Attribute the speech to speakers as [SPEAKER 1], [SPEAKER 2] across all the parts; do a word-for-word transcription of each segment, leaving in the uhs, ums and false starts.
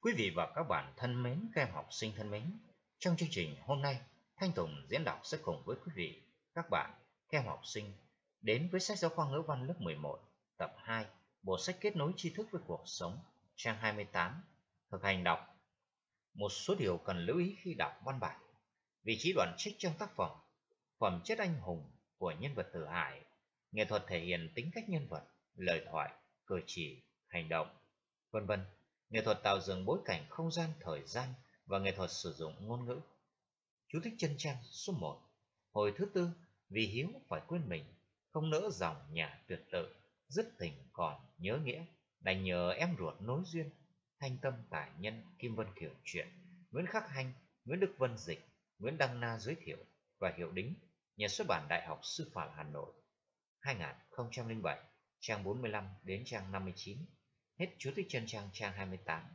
[SPEAKER 1] Quý vị và các bạn thân mến, các em học sinh thân mến, trong chương trình hôm nay, Thanh Tùng diễn đọc sẽ cùng với quý vị, các bạn, các em học sinh đến với sách giáo khoa ngữ văn lớp mười một, tập hai, bộ sách kết nối tri thức với cuộc sống, trang hai mươi tám, thực hành đọc. Một số điều cần lưu ý khi đọc văn bản. Vị trí đoạn trích trong tác phẩm, phẩm chất anh hùng của nhân vật Tử Hải, nghệ thuật thể hiện tính cách nhân vật, lời thoại, cử chỉ, hành động, vân vân. Nghệ thuật tạo dựng bối cảnh không gian, thời gian và nghệ thuật sử dụng ngôn ngữ. Chú thích chân trang số một. Hồi thứ tư, vì hiếu phải quên mình, không nỡ dòng nhà tuyệt tự, dứt tình còn nhớ nghĩa, đành nhờ em ruột nối duyên. Thanh tâm tài nhân Kim Vân Kiều truyện, Nguyễn Khắc Hanh, Nguyễn Đức Vân dịch, Nguyễn Đăng Na giới thiệu và Hiệu Đính, nhà xuất bản Đại học Sư phạm Hà Nội, hai nghìn không trăm lẻ bảy, trang bốn mươi lăm đến trang năm mươi chín. Hết chú thích chân trang trang hai mươi tám.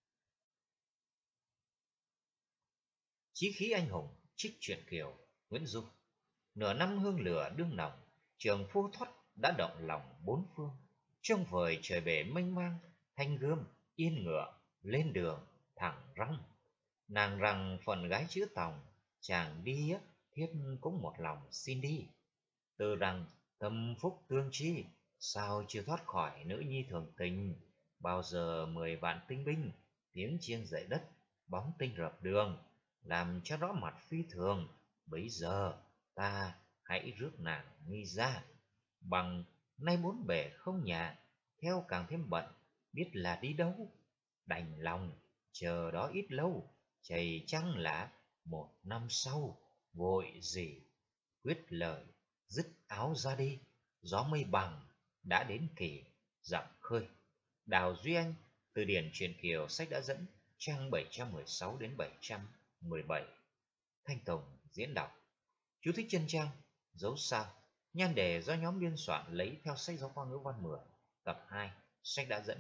[SPEAKER 1] Chí khí anh hùng, trích truyện Kiều, Nguyễn Du. Nửa năm hương lửa đương nồng, trường phu thoát đã động lòng bốn phương. Trong vời trời bể mênh mang, thanh gươm, yên ngựa, lên đường, thẳng rong. Nàng rằng phần gái chữ tòng, chàng đi á, thiết cũng một lòng xin đi. Từ rằng tâm phúc tương chi, sao chưa thoát khỏi nữ nhi thường tình. Bao giờ mười vạn tinh binh, tiếng chiêng dậy đất, bóng tinh rập đường, làm cho rõ mặt phi thường. Bấy giờ ta hãy rước nàng nghi ra, bằng nay bốn bể không nhà, theo càng thêm bận, biết là đi đâu. Đành lòng chờ đó ít lâu, chầy chăng là một năm sau. Vội gì quyết lời, dứt áo ra đi, gió mây bằng đã đến kỳ dặm khơi. Đào Duy Anh, từ điển truyện Kiều, sách đã dẫn, trang bảy trăm mười sáu đến bảy trăm mười bảy. Thanh Tùng diễn đọc. Chú thích chân trang, dấu sao, nhan đề do nhóm biên soạn lấy theo sách giáo khoa ngữ văn mười, tập hai, sách đã dẫn.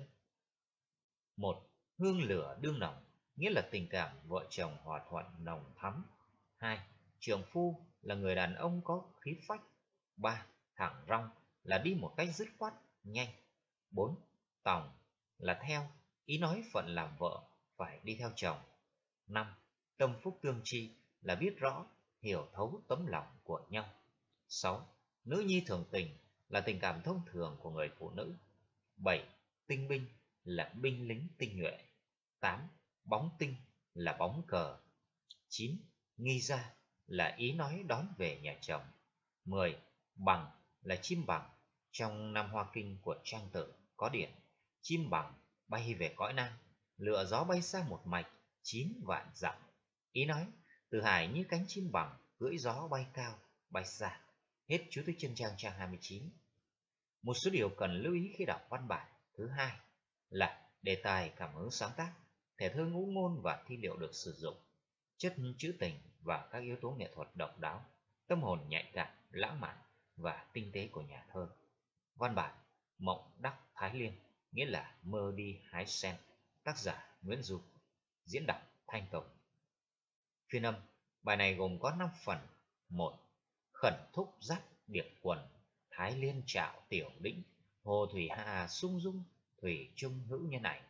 [SPEAKER 1] Một. Hương lửa đương nồng, nghĩa là tình cảm vợ chồng hòa thuận nồng thắm. Hai. Trượng phu là người đàn ông có khí phách. Ba. Thẳng rong là đi một cách dứt khoát, nhanh. Bốn. Tòng là theo, ý nói phận làm vợ phải đi theo chồng. Năm. Tâm phúc tương chi là biết rõ, hiểu thấu tấm lòng của nhau. Sáu. Nữ nhi thường tình là tình cảm thông thường của người phụ nữ. Bảy. Tinh binh là binh lính tinh nhuệ. Tám. Bóng tinh là bóng cờ. Chín. Nghi ra là ý nói đón về nhà chồng. Mười. Bằng là chim bằng. Trong Nam Hoa Kinh của Trang Tử có điển chim bằng bay về cõi Nam, lựa gió bay sang một mạch chín vạn dặm. Ý nói Từ Hải như cánh chim bằng, cưỡi gió bay cao, bay xa. Hết chú thích chân trang trang hai mươi chín. Một số điều cần lưu ý khi đọc văn bản. Thứ hai là đề tài, cảm hứng sáng tác, thể thơ ngũ ngôn và thi liệu được sử dụng, chất trữ tình và các yếu tố nghệ thuật độc đáo, tâm hồn nhạy cảm, lãng mạn và tinh tế của nhà thơ. Văn bản Mộng Đắc Thái Liên, nghĩa là mơ đi hái sen, tác giả Nguyễn Du, diễn đọc Thanh Tùng. Phiên âm, bài này gồm có năm phần. Một. Khẩn thúc dắt điệp quần, Thái Liên trạo tiểu đĩnh, hồ thủy hà sung dung, thủy chung hữu nhân ảnh.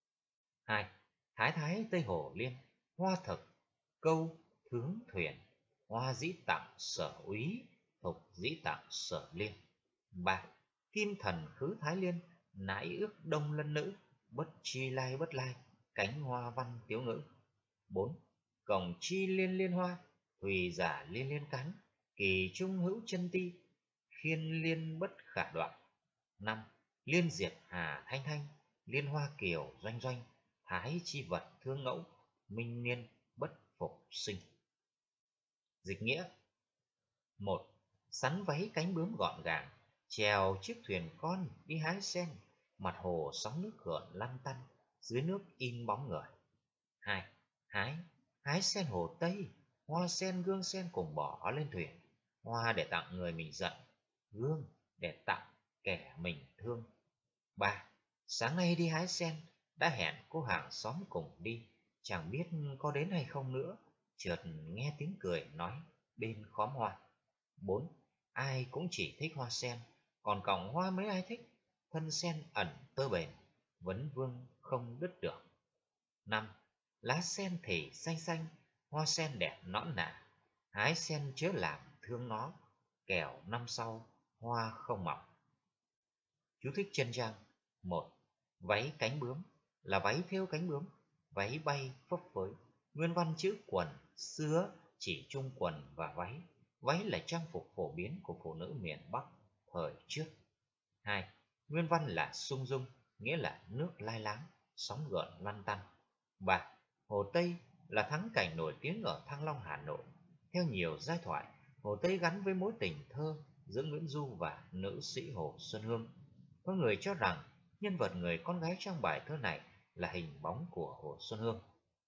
[SPEAKER 1] Hai. Thái thái Tây Hồ Liên, hoa thực, câu thướng thuyền, hoa dĩ tặng sở úy, thục dĩ tặng sở liên. Ba. Kim thần khứ Thái Liên, nãi ước đông lân nữ, bất chi lai bất lai, cánh hoa văn tiếu ngữ. Bốn. Cổng chi liên liên hoa, thùy giả liên liên cánh, kỳ trung hữu chân ti, khiên liên bất khả đoạn. Năm. Liên diệt hà thanh thanh, liên hoa kiều doanh doanh, thái chi vật thương ngẫu, minh niên bất phục sinh. Dịch nghĩa. Một. Sắn váy cánh bướm gọn gàng, chèo chiếc thuyền con đi hái sen, mặt hồ sóng nước gợn lăn tăn, dưới nước in bóng người. Hai. Hái hái sen hồ Tây, hoa sen gương sen cùng bỏ lên thuyền, hoa để tặng người mình giận, gương để tặng kẻ mình thương. Ba. Sáng nay đi hái sen, đã hẹn cô hàng xóm cùng đi, chẳng biết có đến hay không nữa, chợt nghe tiếng cười nói bên khóm hoa. Bốn. Ai cũng chỉ thích hoa sen, còn cọng hoa mấy ai thích, thân sen ẩn tơ bền, vấn vương không đứt được. Năm, lá sen thì xanh xanh, hoa sen đẹp nõn nả, hái sen chớ làm thương nó, kẻo năm sau hoa không mọc. Chú thích chân trang. Một, váy cánh bướm là váy thêu cánh bướm, váy bay phấp phới. Nguyên văn chữ quần xưa chỉ chung quần và váy. Váy là trang phục phổ biến của phụ nữ miền Bắc thời trước. Hai, nguyên văn là sung dung, nghĩa là nước lai láng, sóng gợn lăn tăn. Ba, Hồ Tây là thắng cảnh nổi tiếng ở Thăng Long, Hà Nội. Theo nhiều giai thoại, Hồ Tây gắn với mối tình thơ giữa Nguyễn Du và nữ sĩ Hồ Xuân Hương. Có người cho rằng nhân vật người con gái trong bài thơ này là hình bóng của Hồ Xuân Hương.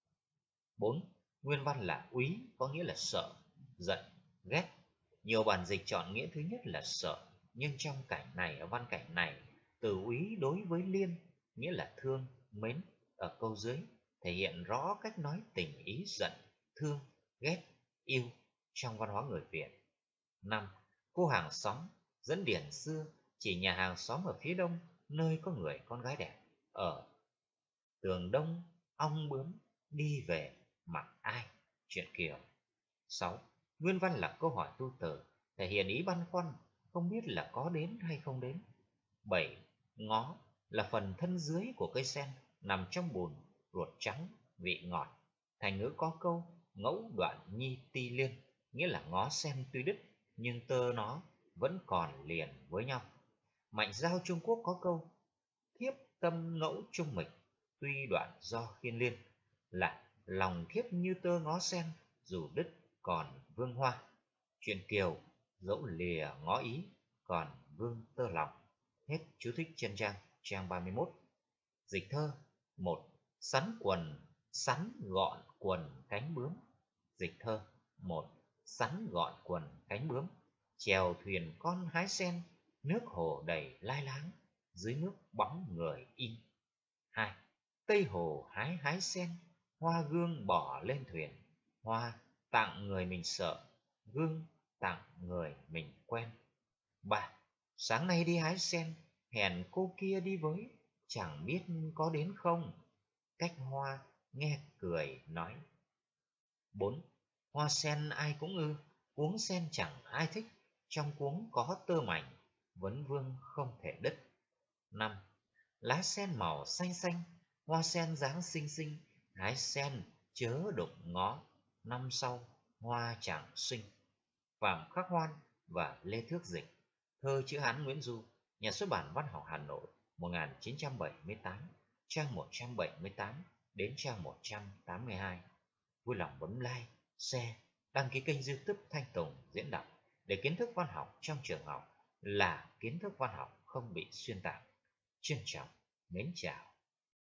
[SPEAKER 1] Bốn, nguyên văn là úy, có nghĩa là sợ, giận, ghét. Nhiều bản dịch chọn nghĩa thứ nhất là sợ, nhưng trong cảnh này, ở văn cảnh này, từ úy đối với liên, nghĩa là thương, mến, ở câu dưới thể hiện rõ cách nói tình ý giận, thương, ghét, yêu trong văn hóa người Việt. Năm, cô hàng xóm dẫn điển xưa chỉ nhà hàng xóm ở phía đông nơi có người con gái đẹp. Ở tường đông ong bướm đi về mặc ai, Truyện Kiều. Sáu, nguyên văn là câu hỏi tu từ, thể hiện ý băn khoăn, không biết là có đến hay không đến. Bảy, ngó là phần thân dưới của cây sen nằm trong bùn, ruột trắng, vị ngọt. Thành ngữ có câu ngẫu đoạn nhi ti liên, nghĩa là ngó sen tuy đứt nhưng tơ nó vẫn còn liền với nhau. Mạnh Dao Trung Quốc có câu thiếp tâm ngẫu trung mịch, tuy đoạn do khiên liên, là lòng thiếp như tơ ngó sen, dù đứt còn vương hoa. Truyện Kiều dẫu lìa ngó ý, còn vương tơ lòng. Hết chú thích chân trang, trang ba mươi mốt. Dịch thơ. Một, sắn quần, sắn gọn quần cánh bướm. Dịch thơ. Một, sắn gọn quần cánh bướm. Chèo thuyền con hái sen, nước hồ đầy lai láng, dưới nước bóng người in. Hai, Tây hồ hái hái sen, hoa gương bỏ lên thuyền. Hoa tặng người mình sợ, gương tặng người mình quen. Ba, sáng nay đi hái sen, hẹn cô kia đi với, chẳng biết có đến không. Cách hoa nghe cười nói. Bốn, hoa sen ai cũng ưa, cuống sen chẳng ai thích, trong cuống có tơ mảnh, vấn vương không thể đứt. Năm, lá sen màu xanh xanh, hoa sen dáng xinh xinh, hái sen chớ đụng ngó, năm sau hoa chẳng sinh. Phạm Khắc Hoan và Lê Thước Dịch. Thơ chữ Hán Nguyễn Du, Nhà xuất bản Văn học Hà Nội, một nghìn chín trăm bảy mươi tám, trang một trăm bảy mươi tám đến trang một trăm tám mươi hai. Vui lòng bấm like, share, đăng ký kênh YouTube Thanh Tùng diễn đọc để kiến thức văn học trong trường học là kiến thức văn học không bị xuyên tạc. Trân trọng mến chào.